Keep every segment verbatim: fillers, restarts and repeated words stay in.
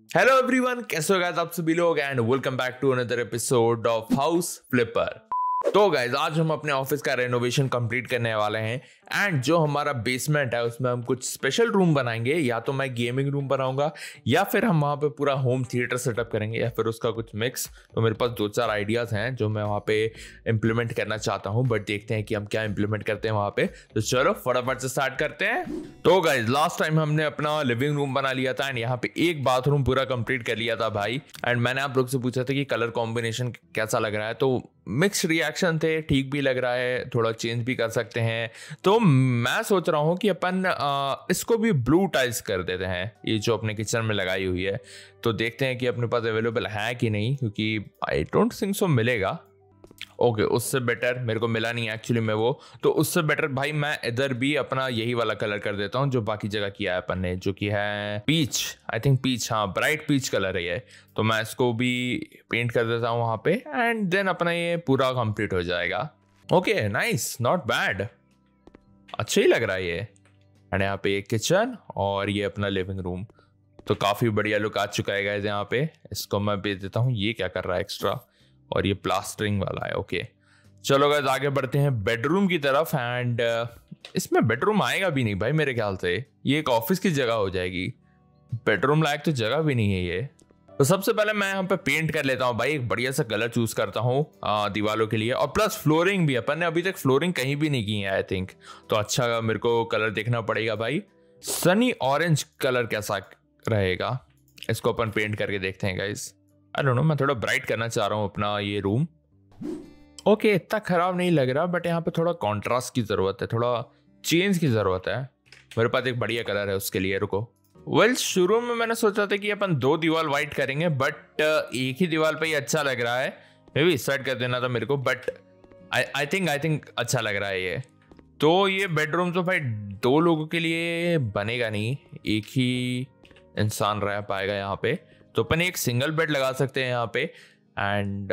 Hello everyone, कैसे हो guys आप सभी लोग and welcome back to another episode of house flipper. तो गाइस आज हम अपने ऑफिस का रेनोवेशन कंप्लीट करने वाले हैं एंड जो हमारा बेसमेंट है उसमें हम कुछ स्पेशल रूम बनाएंगे। या तो मैं गेमिंग रूम बनाऊंगा या फिर हम वहाँ पे पूरा होम थिएटर सेटअप करेंगे या फिर उसका कुछ मिक्स। तो मेरे पास दो चार आइडियाज हैं जो मैं वहाँ पे इम्प्लीमेंट करना चाहता हूँ, बट देखते हैं कि हम क्या इम्प्लीमेंट करते हैं वहाँ पे। तो चलो फटाफट से स्टार्ट करते हैं। तो गाइस लास्ट टाइम हमने अपना लिविंग रूम बना लिया था एंड यहाँ पे एक बाथरूम पूरा कंप्लीट कर लिया था भाई। एंड मैंने आप लोग से पूछा था कि कलर कॉम्बिनेशन कैसा लग रहा है, तो मिक्स रिएक्शन थे, ठीक भी लग रहा है, थोड़ा चेंज भी कर सकते हैं। तो मैं सोच रहा हूँ कि अपन आ, इसको भी ब्लू टाइल्स कर देते हैं, ये जो अपने किचन में लगाई हुई है। तो देखते हैं कि अपने पास अवेलेबल है कि नहीं, क्योंकि आई डोंट थिंक सो मिलेगा। ओके okay, उससे बेटर मेरे को मिला नहीं एक्चुअली में वो, तो उससे बेटर भाई मैं इधर भी अपना यही वाला कलर कर देता हूँ जो बाकी जगह किया है अपन ने, जो कि है पीच। आई थिंक पीच, हाँ ब्राइट पीच कलर है ये। तो मैं इसको भी पेंट कर देता हूँ वहाँ पे एंड देन अपना ये पूरा कंप्लीट हो जाएगा। ओके नाइस, नॉट बैड, अच्छा ही लग रहा है ये। एंड यहाँ पे एक किचन और ये अपना लिविंग रूम, तो काफ़ी बढ़िया लुक आ चुका है गाइस। यहाँ पे इसको मैं भेज देता हूँ, ये क्या कर रहा है एक्स्ट्रा, और ये प्लास्टरिंग वाला है। ओके चलो गाइस आगे बढ़ते हैं बेडरूम की तरफ। एंड इसमें बेडरूम आएगा भी नहीं भाई मेरे ख्याल से, ये एक ऑफिस की जगह हो जाएगी, बेडरूम लायक तो जगह भी नहीं है ये। तो सबसे पहले मैं यहाँ पे पेंट कर लेता हूँ भाई, एक बढ़िया सा कलर चूज करता हूँ दीवारों के लिए। और प्लस फ्लोरिंग भी, अपन ने अभी तक फ्लोरिंग कहीं भी नहीं की है आई थिंक, तो अच्छा मेरे को कलर देखना पड़ेगा भाई। सनी ऑरेंज कलर कैसा रहेगा, इसको अपन पेंट करके देखते हैं गाइस। आई डोंट नो, मैं थोड़ा ब्राइट करना चाह रहा हूँ अपना ये रूम। ओके okay, इतना खराब नहीं लग रहा, बट यहाँ पे थोड़ा कॉन्ट्रास्ट की जरूरत है, थोड़ा चेंज की जरूरत है। मेरे पास एक बढ़िया कलर है उसके लिए, रुको। वेल well, शुरू में मैंने सोचा था कि अपन दो दीवार व्हाइट करेंगे, बट एक ही दीवार पे ही अच्छा लग रहा है। मे बी सेट कर देना था मेरे को, but I think I think अच्छा लग रहा है ये। तो ये बेडरूम तो भाई दो लोगों के लिए बनेगा नहीं, एक ही इंसान रह पाएगा यहाँ पे। तो अपन एक सिंगल बेड लगा सकते हैं यहाँ पे एंड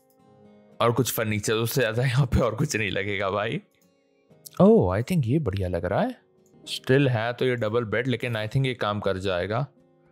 और कुछ फर्नीचर, उससे ज्यादा यहाँ पे और कुछ नहीं लगेगा भाई। ओह आई थिंक ये बढ़िया लग रहा है, स्टिल है तो ये डबल बेड, लेकिन आई थिंक ये काम कर जाएगा।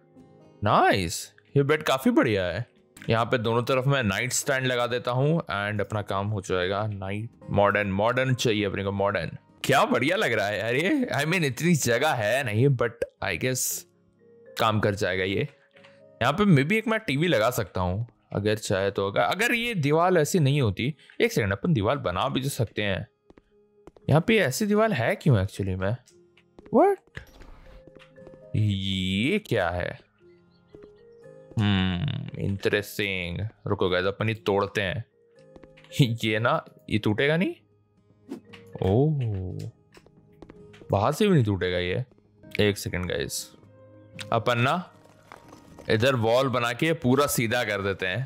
नाइस, ये बेड काफी बढ़िया है। यहाँ पे दोनों तरफ मैं नाइट स्टैंड लगा देता हूँ एंड अपना काम हो जाएगा। नाइट मॉडर्न मॉडर्न चाहिए अपने को, मॉडर्न। क्या बढ़िया लग रहा है यार ये, आई मीन इतनी जगह है नहीं, बट आई गेस काम कर जाएगा ये। यहाँ पे मे भी एक मैं टीवी लगा सकता हूँ अगर चाहे तो। अगर अगर ये दीवार ऐसी नहीं होती, एक सेकंड, अपन दीवार बना भी तो सकते हैं। यहाँ पे ऐसी दीवार है क्यों एक्चुअली में, व्हाट, ये क्या है? हम्म इंटरेस्टिंग, रुको गाइस अपन ये तोड़ते हैं। ये ना, ये टूटेगा नहीं, ओह बाहर से भी नहीं टूटेगा ये। एक सेकंड गाइस, अपन ना इधर वॉल बना के पूरा सीधा कर देते हैं,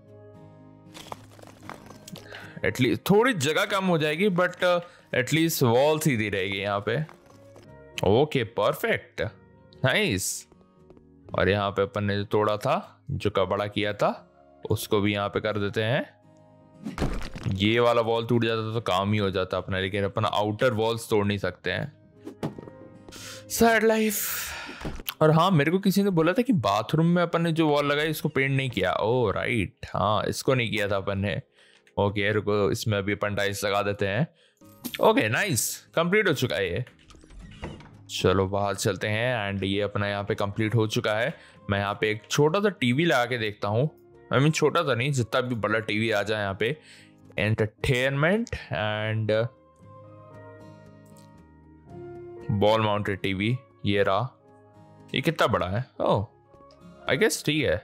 एटलीस्ट थोड़ी जगह कम हो जाएगी, बट एटलीस्ट वॉल सीधी रहेगी यहाँ पे। Okay perfect, nice. और यहाँ पे अपन ने जो तोड़ा था, जो कपड़ा किया था, उसको भी यहाँ पे कर देते हैं। ये वाला वॉल टूट जाता तो काम ही हो जाता अपना, लेकिन अपन आउटर वॉल्स तोड़ नहीं सकते हैं। Sad life. और हाँ, मेरे को किसी ने बोला था कि बाथरूम में अपन ने जो वॉल लगाई इसको पेंट नहीं किया। ओह राइट, हाँ इसको नहीं किया था अपन ने। ओके रुको, इसमें अभी अपन टाइल्स लगा देते हैं। ओके नाइस, कंप्लीट हो चुका है ये। चलो बाहर चलते हैं एंड ये अपना यहाँ पे कंप्लीट हो चुका है। मैं यहाँ पे एक छोटा सा टीवी लगा के देखता हूँ, आई मीन छोटा सा नहीं, जितना भी बड़ा टीवी आ जाए यहाँ पे। Entertainment and wall mounted TV, ये रहा। ये कितना बड़ा है? ओह आई गेस ठीक है।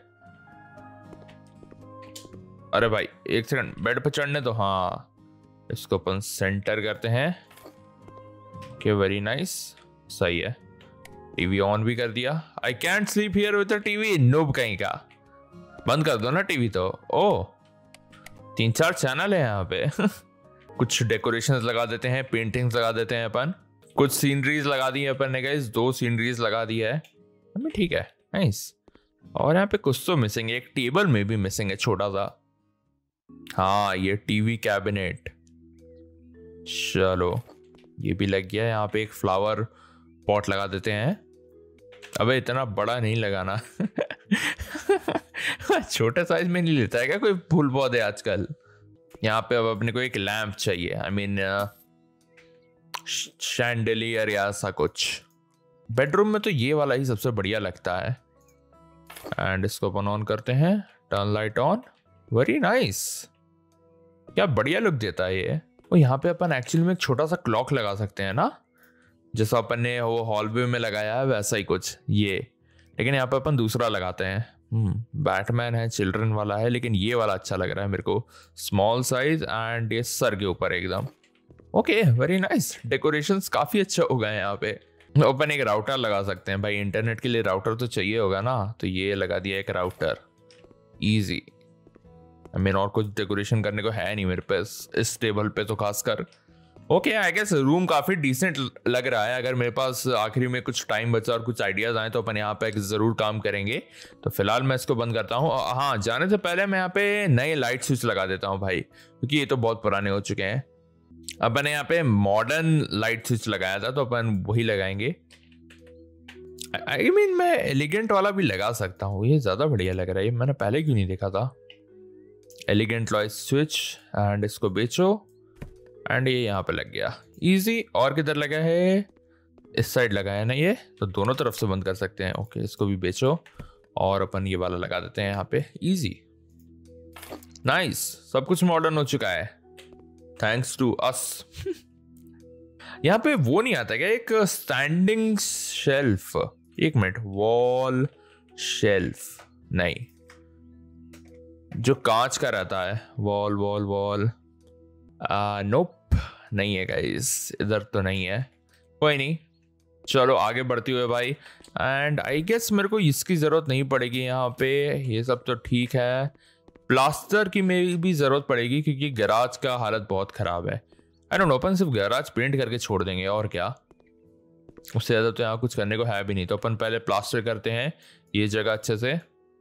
अरे भाई एक सेकंड, बेड पे चढ़ने तो, हाँ इसको अपन सेंटर करते हैं। ओके वेरी नाइस, सही है। टीवी ऑन भी कर दिया। I can't sleep here with the TV, noob कहीं का। बंद कर दो ना टीवी तो। ओह तीन चार चैनल है यहाँ पे। कुछ डेकोरेशंस लगा देते हैं, पेंटिंग्स लगा देते हैं अपन, कुछ सीनरीज लगा दी है अपन ने गाइस, दो सीनरीज लगा दी है हमें, ठीक है नाइस। और यहाँ पे कुछ तो मिसिंग है, एक टेबल में भी मिसिंग है छोटा सा। हाँ ये टीवी कैबिनेट, चलो ये भी लग गया। यहाँ पे एक फ्लावर पॉट लगा देते हैं। अबे इतना बड़ा नहीं लगाना। छोटे साइज में नहीं लेता है क्या कोई फूल पौधे आजकल? यहाँ पे अब अपने को एक लैंप चाहिए, आई मीन शैंडलियर या ऐसा कुछ। बेडरूम में तो ये वाला ही सबसे बढ़िया लगता है। एंड इसको अपन ऑन करते हैं, turn light on, very nice. क्या बढ़िया लुक देता है ये। और यहाँ पे अपन एक्चुअली में एक छोटा सा क्लॉक लगा सकते हैं ना, जैसा अपन ने वो हॉलवे में लगाया है वैसा ही कुछ ये, लेकिन यहाँ पे अपन दूसरा लगाते हैं। बैटमैन है, चिल्ड्रन वाला है, लेकिन ये वाला अच्छा लग रहा है मेरे को, स्मॉल साइज एंड ये सर के ऊपर एकदम। Okay, very nice. डेकोरेशंस काफी अच्छे हो गए हैं यहाँ पे। अपन एक राउटर लगा सकते हैं भाई, इंटरनेट के लिए राउटर तो चाहिए होगा ना, तो ये लगा दिया एक राउटर, इजी। आई मीन और कुछ डेकोरेशन करने को है नहीं मेरे पास इस टेबल पे तो खासकर। ओके, आई गेस रूम काफी डिसेंट लग रहा है। अगर मेरे पास आखिरी में कुछ टाइम बचा और कुछ आइडियाज आए तो अपन यहाँ पे जरूर काम करेंगे। तो फिलहाल मैं इसको बंद करता हूँ। हाँ, जाने से पहले मैं यहाँ पे नए लाइट स्विच लगा देता हूँ भाई, क्योंकि ये तो बहुत पुराने हो चुके हैं। अपन ने यहाँ पे मॉडर्न लाइट स्विच लगाया था, तो अपन वही लगाएंगे। आई I मीन mean, मैं एलिगेंट वाला भी लगा सकता हूँ, ये ज्यादा बढ़िया लग रहा है। मैंने पहले क्यों नहीं देखा था। एलिगेंट लाइट स्विच एंड इसको बेचो, एंड ये यहाँ पे लग गया, इजी। और किधर लगा है? इस साइड लगा है ना ये, तो दोनों तरफ से बंद कर सकते हैं। ओके, इसको भी बेचो और अपन ये वाला लगा देते हैं यहाँ पे, इजी, नाइस। सब कुछ मॉडर्न हो चुका है थैंक्स टू अस। यहाँ पे वो नहीं आता क्या, एक स्टैंडिंग शेल्फ? एक मिनट, वॉल शेल्फ नहीं, जो कांच का रहता है, वॉल वॉल वॉल नोप नहीं है गाइस, इधर तो नहीं है। कोई नहीं, चलो आगे बढ़ती हुए भाई। एंड आई गेस मेरे को इसकी जरूरत नहीं पड़ेगी यहाँ पे, ये सब तो ठीक है। प्लास्टर की मेरी भी जरूरत पड़ेगी क्योंकि गैराज का हालत बहुत खराब है। आई डोंट नो, अपन सिर्फ गैराज पेंट करके छोड़ देंगे और क्या, उससे ज्यादा तो यहाँ कुछ करने को है भी नहीं। तो अपन पहले प्लास्टर करते हैं ये जगह अच्छे से,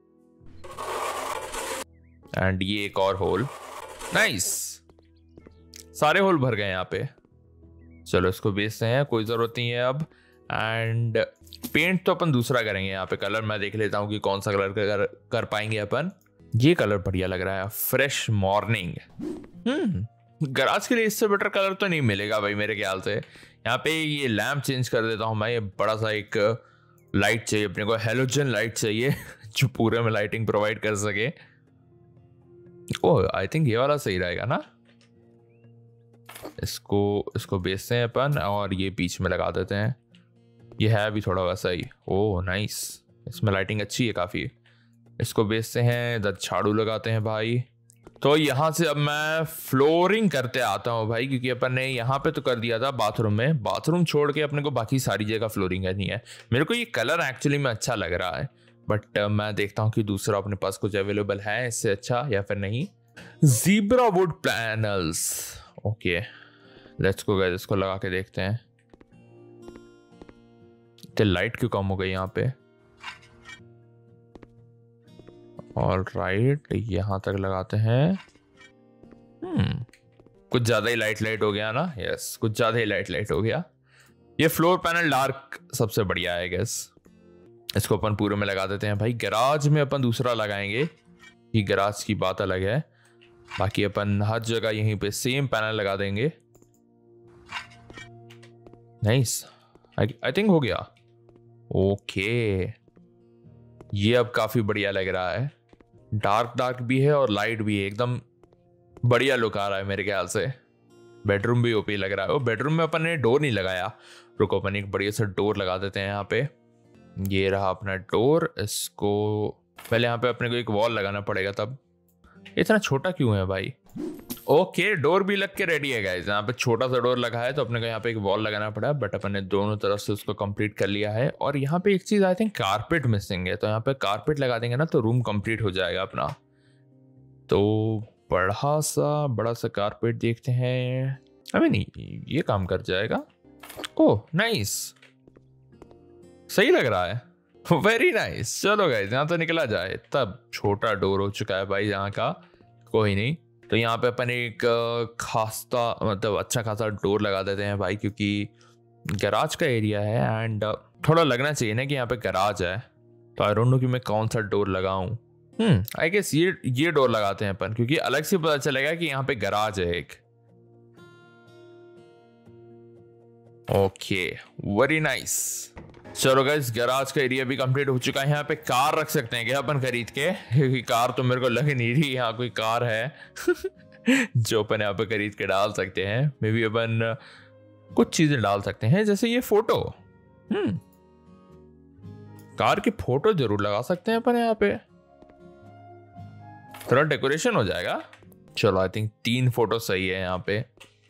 एंड ये एक और होल, नाइस, सारे होल भर गए यहाँ पे। चलो इसको बेचते हैं, कोई जरूरत नहीं है अब। एंड पेंट तो अपन दूसरा करेंगे यहाँ पे। कलर मैं देख लेता हूँ कि कौन सा कलर कर, कर पाएंगे अपन। ये कलर बढ़िया लग रहा है, फ्रेश मॉर्निंग। हम्म गराज के लिए इससे बेटर कलर तो नहीं मिलेगा भाई मेरे ख्याल से। यहाँ पे ये लैम्प चेंज कर देता हूँ मैं, ये बड़ा सा एक लाइट चाहिए अपने को, हेलोजन लाइट चाहिए जो पूरे में लाइटिंग प्रोवाइड कर सके। ओह, आई थिंक ये वाला सही रहेगा ना। इसको इसको बेचते हैं अपन और ये बीच में लगा देते हैं। ये है भी थोड़ा वैसा ही। ओह नाइस, इसमें लाइटिंग अच्छी है काफ़ी। इसको बेचते हैं, इधर झाड़ू लगाते हैं भाई। तो यहाँ से अब मैं फ्लोरिंग करते आता हूँ भाई, क्योंकि अपन ने यहाँ पे तो कर दिया था बाथरूम में, बाथरूम छोड़ के अपने को बाकी सारी जगह फ्लोरिंग करनी है। मेरे को ये कलर एक्चुअली में अच्छा लग रहा है, बट uh, मैं देखता हूँ कि दूसरा अपने पास कुछ अवेलेबल है इससे अच्छा या फिर नहीं। Zebra wood panels, okay let's go guys, इसको लगा के देखते हैं। तो लाइट क्यों कम हो गई यहाँ पे? ऑल राइट, यहां तक लगाते हैं। हम्म कुछ ज्यादा ही लाइट लाइट हो गया ना। यस, कुछ ज्यादा ही लाइट लाइट हो गया। ये फ्लोर पैनल डार्क सबसे बढ़िया है गैस। इसको अपन पूरे में लगा देते हैं भाई। गैराज में अपन दूसरा लगाएंगे, ये गैराज की बात अलग है। बाकी अपन हर जगह यहीं पे सेम पैनल लगा देंगे। नाइस, आई थिंक हो गया। ओके, ये अब काफी बढ़िया लग रहा है। डार्क डार्क भी है और लाइट भी है, एकदम बढ़िया लुक आ रहा है मेरे ख्याल से। बेडरूम भी ओपी लग रहा है। वो बेडरूम में अपन ने डोर नहीं लगाया, रुको अपन एक बढ़िया सा डोर लगा देते हैं यहाँ पे। ये रहा अपना डोर। इसको पहले यहाँ पे अपने को एक वॉल लगाना पड़ेगा, तब इतना छोटा क्यों है भाई। ओके, डोर भी लग के रेडी है गाइस। यहाँ पे छोटा सा डोर लगा है तो अपने को यहाँ पे एक वॉल लगाना पड़ा, बट अपन ने दोनों तरफ से उसको कंप्लीट कर लिया है। और यहाँ पे एक चीज आई थिंक कारपेट मिसिंग है, तो यहाँ पे कारपेट लगा देंगे ना तो रूम कंप्लीट हो जाएगा अपना। तो बड़ा सा बड़ा सा कारपेट देखते हैं। अबे नहीं, ये काम कर जाएगा। ओह नाइस, सही लग रहा है, वेरी नाइस। चलो गाइस, यहाँ तो निकला जाए। तब छोटा डोर हो चुका है भाई यहाँ का, कोई नहीं। तो यहाँ पे अपन एक खासा मतलब अच्छा खासा डोर लगा देते हैं भाई, क्योंकि गैराज का एरिया है एंड थोड़ा लगना चाहिए ना कि यहाँ पे गैराज है। तो तो आई डोंट नो कि मैं कौन सा डोर लगाऊं। हम्म आई गेस ये ये डोर लगाते हैं अपन, क्योंकि अलग से पता चलेगा कि यहाँ पे गराज है एक। Okay very nice. चलो गाइस गराज का एरिया भी कंप्लीट हो चुका है। यहाँ पे कार रख सकते हैं क्या अपन खरीद के, क्योंकि कार तो मेरे को लग नहीं रही यहाँ कोई कार है जो अपन यहाँ पे खरीद के डाल सकते हैं। मे बी अपन कुछ चीजें डाल सकते हैं, जैसे ये फोटो। हम्म कार की फोटो जरूर लगा सकते हैं अपन यहाँ पे, थोड़ा डेकोरेशन हो जाएगा। चलो आई थिंक तीन फोटो सही है यहाँ पे।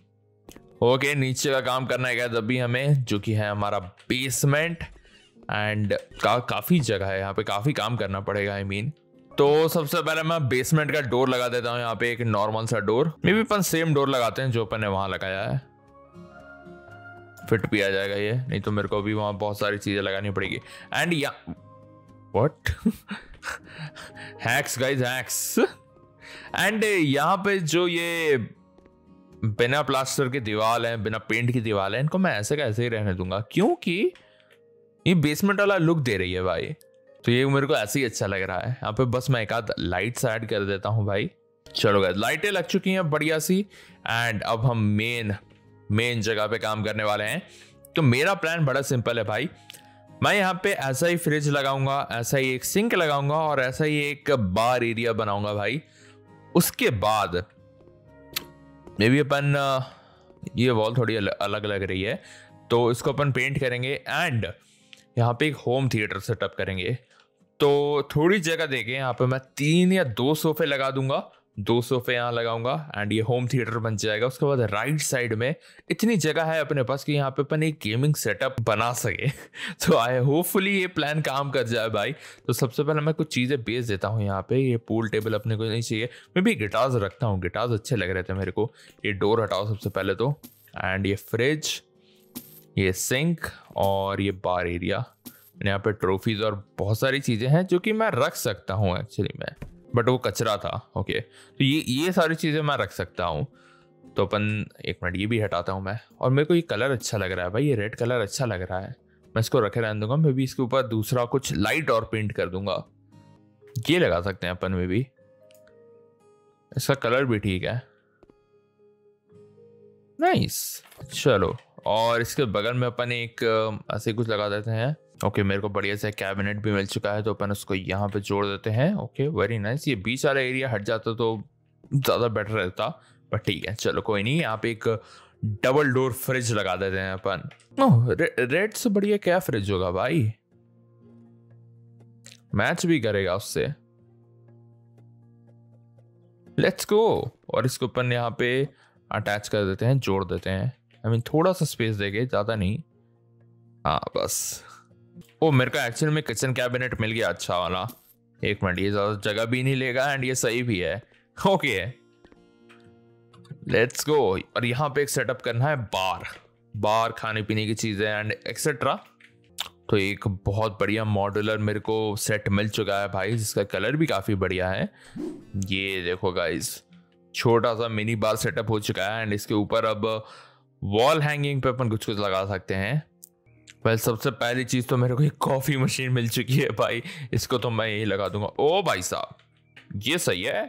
ओके नीचे का काम करना है अभी हमें, जो कि है हमारा बेसमेंट। एंड का, काफी जगह है यहाँ पे, काफी काम करना पड़ेगा आई I मीन mean. तो सबसे पहले मैं बेसमेंट का डोर लगा देता हूँ यहाँ पे, एक नॉर्मल सा डोर। मे भी अपन सेम डोर लगाते हैं जो अपन ने वहां लगाया है, फिट भी आ जाएगा ये। नहीं तो मेरे को भी वहां बहुत सारी चीजें लगानी पड़ेगी। एंड या what hacks guys hacks. And यहाँ पे जो ये बिना प्लास्टर की दीवार है, बिना पेंट की दीवार है, इनको मैं ऐसे का ऐसे ही रहने दूंगा, क्योंकि ये बेसमेंट वाला लुक दे रही है भाई। तो ये मेरे को ऐसे ही अच्छा लग रहा है। यहाँ पे बस मैं एक आध लाइट्स ऐड कर देता हूँ भाई। चलो गाइस लाइटें लग चुकी हैं बढ़िया सी। एंड अब हम मेन मेन जगह पे काम करने वाले हैं। तो मेरा प्लान बड़ा सिंपल है भाई। मैं यहाँ पे ऐसा ही फ्रिज लगाऊंगा, ऐसा ही एक सिंक लगाऊंगा और ऐसा ही एक बार एरिया बनाऊंगा भाई। उसके बाद मे भी अपन, ये वॉल थोड़ी अलग लग रही है तो इसको अपन पेंट करेंगे। एंड यहाँ पे एक होम थिएटर सेटअप करेंगे। तो थोड़ी जगह देके यहाँ पे मैं तीन या दो सोफे लगा दूंगा, दो सोफे यहाँ लगाऊंगा एंड ये होम थिएटर बन जाएगा। उसके बाद राइट साइड में इतनी जगह है अपने पास कि यहाँ पे अपन एक गेमिंग सेटअप बना सके। तो आई होपफुली ये प्लान काम कर जाए भाई। तो सबसे पहले मैं कुछ चीज़ें बेच देता हूँ यहाँ पे। ये पूल टेबल अपने को नहीं चाहिए, मैं भी गिटार्स रखता हूँ, गिटार्स अच्छे लग रहे थे मेरे को। ये डोर हटाओ सबसे पहले तो। एंड ये फ्रिज, ये सिंक और ये बार एरिया। यहाँ पे ट्रॉफीज और बहुत सारी चीज़ें हैं जो कि मैं रख सकता हूँ एक्चुअली में, बट वो कचरा था। ओके तो ये ये सारी चीज़ें मैं रख सकता हूँ। तो अपन एक मिनट ये भी हटाता हूँ मैं। और मेरे को ये कलर अच्छा लग रहा है भाई, ये रेड कलर अच्छा लग रहा है, मैं इसको रखे रहने दूंगा। मैं भी इसके ऊपर दूसरा कुछ लाइट और पेंट कर दूंगा। ये लगा सकते हैं अपन में भी, इसका कलर भी ठीक है, नाइस। चलो और इसके बगल में अपन एक ऐसे कुछ लगा देते हैं। ओके okay, मेरे को बढ़िया से कैबिनेट भी मिल चुका है तो अपन उसको यहाँ पे जोड़ देते हैं। Okay very nice. ये बीच वाला एरिया हट जाता तो ज़्यादा बेटर रहता, पर ठीक है चलो कोई नहीं। यहाँ पे एक डबल डोर फ्रिज लगा देते हैं अपन। ओह रे, रेड से बढ़िया क्या फ्रिज होगा भाई, मैच भी करेगा उससे। Let's go. और इसको अपन यहाँ पे अटैच कर देते हैं, जोड़ देते हैं। आई मीन थोड़ा सा स्पेस देंगे, ज़्यादा नहीं। हाँ बस। ओ मेरे को एक्चुअली में किचन कैबिनेट मिल गया अच्छा वाला। एक मिनट, ये ज्यादा जगह भी नहीं लेगा एंड ये सही भी है। Okay let's go. और यहाँ पे एक सेटअप करना है बार, बार खाने पीने की चीजें एंड एक्सेट्रा। तो एक बहुत बढ़िया मॉड्यूलर मेरे को सेट मिल चुका है भाई, जिसका कलर भी काफी बढ़िया है। ये देखो गाइस, छोटा सा मिनी बार सेटअप हो चुका है एंड इसके ऊपर अब वॉल हैंगिंग पे अपन कुछ कुछ लगा सकते हैं। वेल सबसे पहली चीज तो मेरे को एक कॉफी मशीन मिल चुकी है भाई, इसको तो मैं यही लगा दूंगा। ओ भाई साहब ये सही है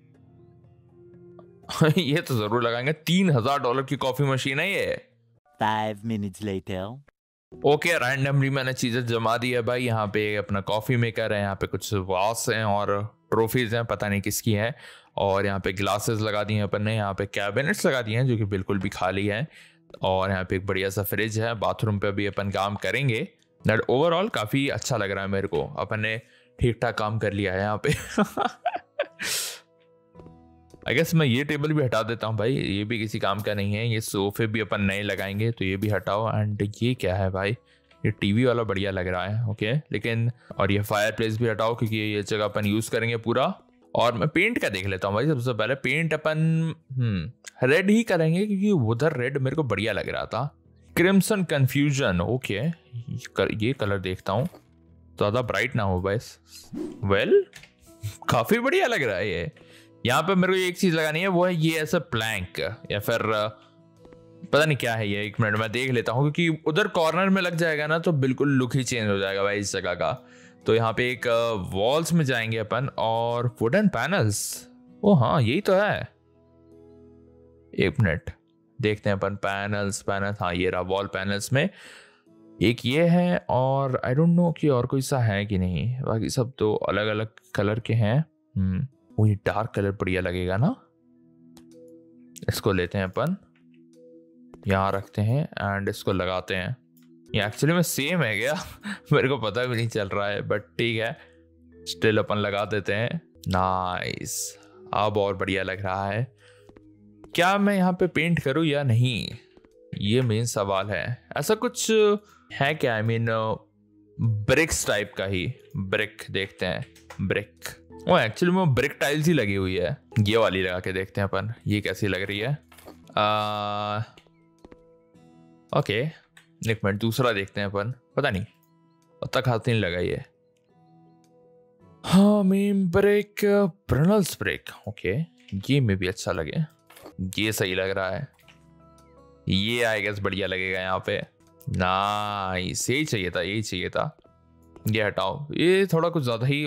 ये तो जरूर लगाएंगे। तीन हजार डॉलर की कॉफी मशीन है ये। Five minutes later. Okay randomly मैंने चीजें जमा दी है भाई। यहाँ पे अपना कॉफी मेकर है, यहाँ पे कुछ वास हैं और ट्रॉफीज हैं, पता नहीं किसकी हैं। और यहाँ पे ग्लासेस लगा दिए हैं अपन ने, यहाँ पे कैबिनेट्स लगा दिए हैं जो कि बिल्कुल भी खाली है। और यहाँ पे एक बढ़िया सा फ्रिज है। बाथरूम पे भी अपन काम करेंगे। दैट ओवरऑल काफी अच्छा लग रहा है मेरे को, अपन ने ठीक ठाक काम कर लिया है यहाँ पे। आई गेस मैं ये टेबल भी हटा देता हूँ भाई, ये भी किसी काम का नहीं है। ये सोफे भी अपन नए लगाएंगे तो ये भी हटाओ। एंड ये क्या है भाई, ये टीवी वाला बढ़िया लग रहा है। ओके लेकिन, और ये फायर प्लेस भी हटाओ क्योंकि ये जगह अपन यूज करेंगे पूरा। और मैं पेंट का देख लेता हूँ भाई। सबसे पहले पेंट अपन हम्म रेड ही करेंगे क्योंकि उधर रेड मेरे को बढ़िया लग रहा था। Crimson confusion. ओके ये कलर देखता हूँ, ज्यादा ब्राइट ना हो बस। वेल काफी बढ़िया लग रहा है ये। यहाँ पे मेरे को एक चीज लगानी है, वो है ये ऐसा प्लैंक या फिर पता नहीं क्या है ये। एक मिनट मैं देख लेता हूँ क्योंकि उधर कॉर्नर में लग जाएगा ना तो बिल्कुल लुक ही चेंज हो जाएगा भाई इस जगह का। तो यहाँ पे एक वॉल्स में जाएंगे अपन और वुडन पैनल्स। ओ हाँ यही तो है, एक मिनट देखते हैं अपन। पैनल्स पैनल्स हाँ ये रहा वॉल पैनल्स में एक ये है, और आई डोंट नो कि और कोई सा है कि नहीं, बाकी सब तो अलग अलग कलर के हैं। हम्म वो ये डार्क कलर बढ़िया लगेगा ना, इसको लेते हैं अपन, यहाँ रखते हैं एंड इसको लगाते हैं। ये एक्चुअली में सेम है क्या मेरे को पता भी नहीं चल रहा है, बट ठीक है स्टिल अपन लगा देते हैं। नाइस, अब और बढ़िया लग रहा है। क्या मैं यहाँ पे पेंट करूँ या नहीं, ये मेन सवाल है। ऐसा कुछ है क्या, आई मीन ब्रिक्स टाइप का ही, ब्रिक देखते हैं ब्रिक। वो एक्चुअली में ब्रिक टाइल्स ही लगी हुई है, ये वाली लगा के देखते हैं अपन ये कैसी लग रही है। आ, ओके एक मिनट दूसरा देखते हैं अपन, पता नहीं पता खाते नहीं लगा ये। हाँ मेन ब्रिक ब्रनल्स ब्रिक, ओके ये में भी अच्छा लगे, ये सही लग रहा है, ये आई गेस बढ़िया लगेगा यहाँ पे। नाइस, यही चाहिए था यही चाहिए था। ये हटाओ, ये थोड़ा कुछ ज्यादा ही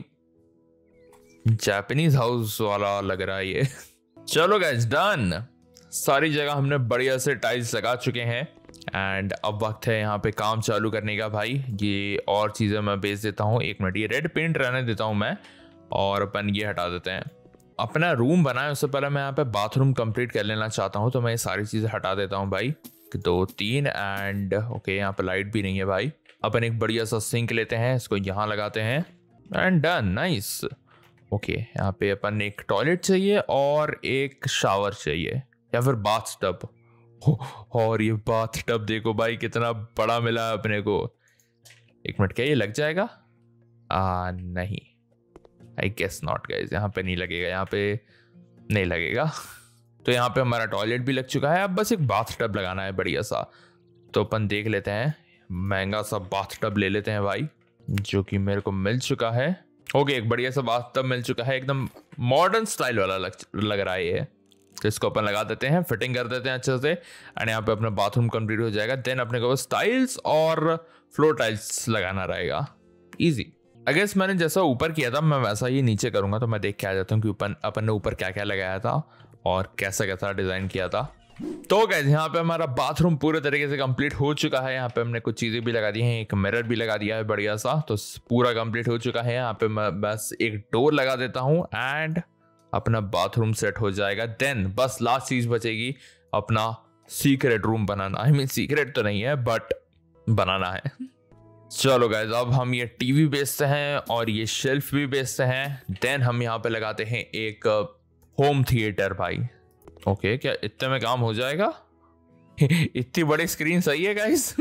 जापानीज हाउस वाला लग रहा है ये। चलो गाइस डन, सारी जगह हमने बढ़िया से टाइल्स लगा चुके हैं एंड अब वक्त है यहाँ पे काम चालू करने का भाई। ये और चीजें मैं बेच देता हूँ, एक मिनट ये रेड पेंट रहने देता हूँ मैं, और अपन ये हटा देते हैं। अपना रूम बनाए उससे पहले मैं यहाँ पे बाथरूम कंप्लीट कर लेना चाहता हूँ, तो मैं ये सारी चीजें हटा देता हूँ भाई। दो तीन एंड ओके यहाँ पे लाइट भी नहीं है भाई। अपन एक बढ़िया सा सिंक लेते हैं, इसको यहाँ लगाते हैं एंड डन, नाइस। ओके यहाँ पे अपन एक टॉयलेट चाहिए और एक शावर चाहिए या फिर बाथ टब। और ये बाथ टब देखो भाई कितना बड़ा मिला है अपने को। एक मिनट क्या ये लग जाएगा? आ, नहीं आई गेस नॉट गाइस, यहाँ पे नहीं लगेगा, यहाँ पे नहीं लगेगा। तो यहाँ पे हमारा टॉयलेट भी लग चुका है, अब बस एक बाथ टब लगाना है बढ़िया सा। तो अपन देख लेते हैं, महंगा सा बाथ टब ले लेते हैं भाई, जो कि मेरे को मिल चुका है। ओके एक बढ़िया सा बाथ टब मिल चुका है, एकदम मॉडर्न स्टाइल वाला लग, लग रहा है ये। तो इसको अपन लगा देते हैं, फिटिंग कर देते हैं अच्छे से एंड यहाँ पे अपना बाथरूम कंप्लीट हो जाएगा। देन अपने को बस टाइल्स और फ्लोर टाइल्स लगाना रहेगा, इजी। आई गेस मैंने जैसा ऊपर किया था मैं वैसा ही नीचे करूंगा, तो मैं देख के आ जाता हूँ कि अपन अपन ने ऊपर क्या क्या लगाया था और कैसा कैसा डिजाइन किया था। तो गाइस यहाँ पे हमारा बाथरूम पूरे तरीके से कंप्लीट हो चुका है। यहाँ पे हमने कुछ चीजें भी लगा दी हैं, एक मिरर भी लगा दिया है बढ़िया सा, तो पूरा कंप्लीट हो चुका है। यहाँ पे मैं बस एक डोर लगा देता हूँ एंड अपना बाथरूम सेट हो जाएगा। देन बस लास्ट चीज बचेगी अपना सीक्रेट रूम बनाना। आई मीन सीक्रेट तो नहीं है बट बनाना है। चलो गाइस अब हम ये टीवी बेचते हैं और ये शेल्फ भी बेचते हैं। देन हम यहाँ पे लगाते हैं एक होम थिएटर भाई। ओके क्या इतने में काम हो जाएगा? इतनी बड़ी स्क्रीन सही है गाइस।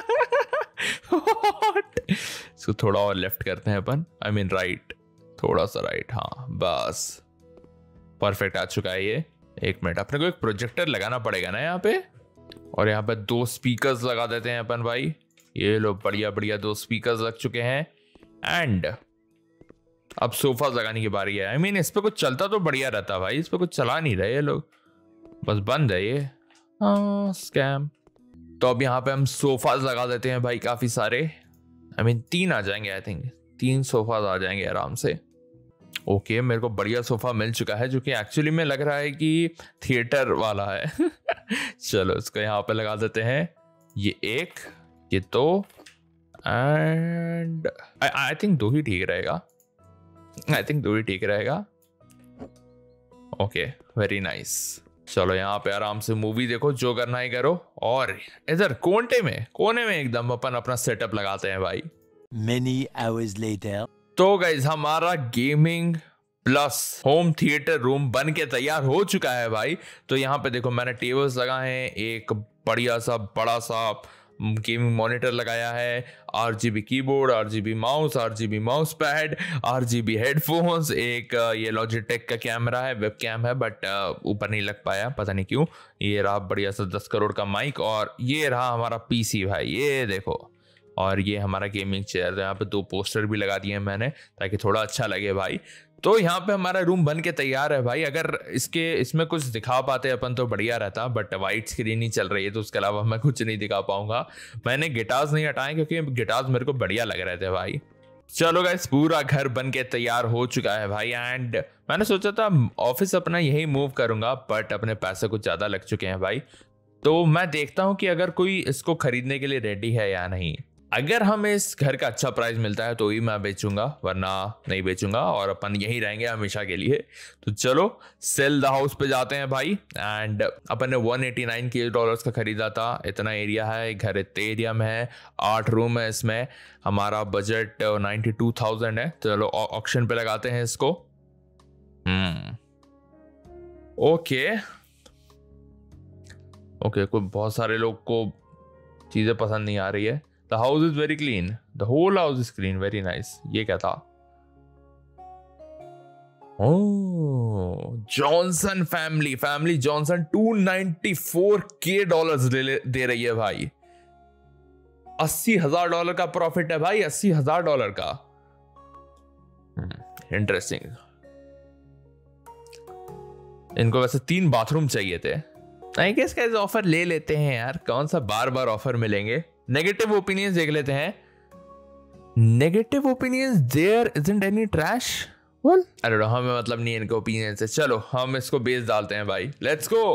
इसको थोड़ा और लेफ्ट करते हैं अपन, आई मीन राइट, थोड़ा सा राइट, हाँ बस परफेक्ट आ चुका है ये। एक मिनट अपने को एक प्रोजेक्टर लगाना पड़ेगा ना यहाँ पे, और यहाँ पे दो स्पीकर्स लगा देते हैं अपन भाई। ये लो बढ़िया बढ़िया दो स्पीकर्स लग चुके हैं एंड अब सोफा लगाने की बारी है। आई I मीन mean, इस पे कुछ चलता तो बढ़िया रहता भाई, इस पे कुछ चला नहीं रहे ये लोग, बस बंद है ये, हाँ स्कैम। तो अब यहाँ पे हम सोफाज लगा देते हैं भाई काफी सारे। आई I मीन mean, तीन आ जाएंगे, आई थिंक तीन सोफाज आ जाएंगे आराम से। ओके मेरे को बढ़िया सोफा मिल चुका है जो कि एक्चुअली में लग रहा है कि थिएटर वाला है। चलो इसको यहाँ पे लगा देते हैं, ये एक ये दो एंड आई थिंक दो ही ठीक रहेगा, आई थिंक दो ही ठीक रहेगा। Okay very nice. चलो यहाँ पे आराम से मूवी देखो, जो करना ही करो, और इधर कोने में कोने में एकदम अपन अपना सेटअप लगाते हैं भाई। Many hours later. तो गाइज हमारा gaming plus home theatre room बन के तैयार हो चुका है भाई। तो यहाँ पे देखो मैंने टेबल्स लगाए हैं, एक बढ़िया सा बड़ा सा गेमिंग मॉनिटर लगाया है, RGB keyboard, RGB mouse, RGB mouse pad, RGB headphones, एक ये लॉजिटेक का कैमरा है, वेब कैम है बट ऊपर नहीं लग पाया पता नहीं क्यों। ये रहा बढ़िया सा दस करोड़ का माइक, और ये रहा हमारा पीसी भाई, ये देखो, और ये हमारा गेमिंग चेयर। तो यहाँ पे दो पोस्टर भी लगा दिए हैं मैंने ताकि थोड़ा अच्छा लगे भाई। तो यहाँ पे हमारा रूम बन के तैयार है भाई। अगर इसके इसमें कुछ दिखा पाते अपन तो बढ़िया रहता, बट वाइट स्क्रीन ही चल रही है तो उसके अलावा मैं कुछ नहीं दिखा पाऊंगा। मैंने गिटार्स नहीं हटाए क्योंकि गिटार्स मेरे को बढ़िया लग रहे थे भाई। चलो गाइस, पूरा घर बन के तैयार हो चुका है भाई। एंड मैंने सोचा था ऑफिस अपना यही मूव करूंगा, बट अपने पैसे कुछ ज्यादा लग चुके हैं भाई। तो मैं देखता हूं कि अगर कोई इसको खरीदने के लिए रेडी है या नहीं। अगर हमें इस घर का अच्छा प्राइस मिलता है तो ही मैं बेचूंगा, वरना नहीं बेचूंगा और अपन यहीं रहेंगे हमेशा के लिए। तो चलो सेल द हाउस पे जाते हैं भाई। एंड अपन ने वन एटी नाइन के डॉलर्स का खरीदा था। इतना एरिया है, घर इतने एरिया में है, आठ रूम है इसमें। हमारा बजट नाइन्टी टू थाउजेंड है। चलो ऑक्शन पे लगाते हैं इसको। हम्म ओके ओके कोई बहुत सारे लोग को चीजें पसंद नहीं आ रही है। The house is very clean, the whole house is clean, very nice. ये क्या था? Oh, Johnson family family Johnson two ninety four के डॉलर्स दे रही है भाई। अस्सी हजार डॉलर का प्रॉफिट है भाई, अस्सी हजार डॉलर का। इंटरेस्टिंग। इनको वैसे तीन बाथरूम चाहिए थे। आई गेस गाइस ऑफर ले लेते हैं यार, कौन सा बार बार ऑफर मिलेंगे। नेगेटिव ओपिनियंस देख लेते हैं। Negative opinions, there isn't any trash. Well I don't know, हमें मतलब नहीं इनके ओपिनियन से। चलो हम इसको बेच डालते हैं भाई। Let's go.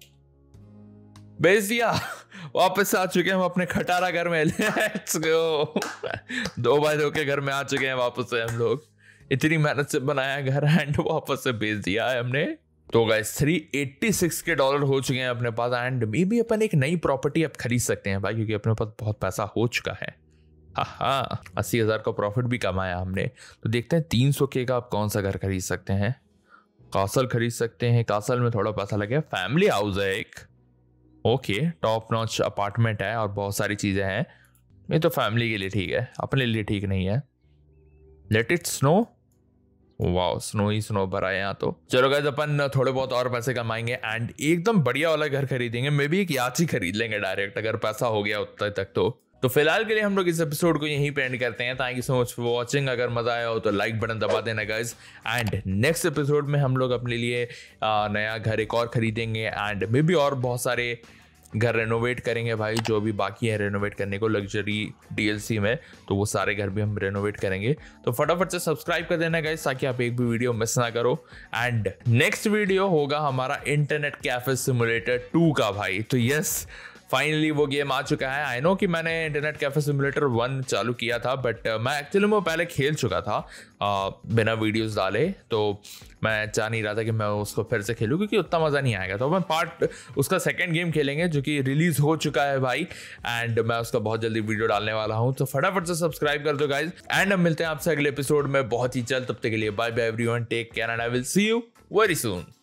बेच दिया। वापस आ चुके हैं हम अपने खटारा घर में। Let's go. दो बाय दो के घर में आ चुके हैं वापस से हम लोग। इतनी मेहनत से बनाया घर एंड वापस से बेच दिया है हमने। तो गाइस थ्री एटी सिक्स के डॉलर हो चुके हैं अपने पास। एंड मे बी अपन एक नई प्रॉपर्टी अब खरीद सकते हैं भाई, क्योंकि अपने पास बहुत पैसा हो चुका है। हाँ, अस्सी हजार का प्रॉफिट भी कमाया हमने। तो देखते हैं तीन सौ के का आप कौन सा घर खरीद सकते हैं। कासल खरीद सकते हैं। कासल में थोड़ा पैसा लगे। फैमिली हाउस है एक। ओके, टॉप नॉच अपार्टमेंट है और बहुत सारी चीजें हैं। ये तो फैमिली के लिए ठीक है, अपने लिए ठीक नहीं है। Let it snow. Wow, snow ही स्नो भरा है यहाँ तो। चलो गाइस अपन थोड़े बहुत और पैसे कमाएंगे एंड एकदम बढ़िया वाला घर खरीदेंगे। मे बी एक याची खरीद लेंगे डायरेक्ट, अगर पैसा हो गया उतना तक तो। तो फिलहाल के लिए हम लोग इस एपिसोड को यहीं पे एंड करते हैं। Thank you so much for watching. अगर मजा आया हो तो लाइक बटन दबा देना गाइस। एंड नेक्स्ट एपिसोड में हम लोग अपने लिए नया घर एक और खरीदेंगे एंड मे बी और बहुत सारे घर रेनोवेट करेंगे भाई, जो भी बाकी है रेनोवेट करने को लग्जरी डीएलसी में। तो वो सारे घर भी हम रेनोवेट करेंगे। तो फटाफट से सब्सक्राइब कर देना गाइस, ताकि आप एक भी वीडियो मिस ना करो। एंड नेक्स्ट वीडियो होगा हमारा इंटरनेट कैफे सिमुलेटर टू का भाई। तो यस, फाइनली वो गेम आ चुका है। आई नो कि मैंने इंटरनेट कैफे सिमुलेटर वन चालू किया था, बट uh, मैं एक्चुअली में पहले खेल चुका था uh, बिना वीडियोस डाले। तो मैं चाह नहीं रहा था कि मैं उसको फिर से खेलूं, क्योंकि उतना मज़ा नहीं आएगा। तो मैं पार्ट उसका सेकंड गेम खेलेंगे, जो कि रिलीज हो चुका है भाई। एंड मैं उसका बहुत जल्दी वीडियो डालने वाला हूँ। तो फटाफट से सब्सक्राइब कर दो गाइज। एंड हम मिलते हैं आपसे अगले एपिसोड में बहुत ही जल्द। तब तक के लिए bye bye everyone, take care and I will see you very soon.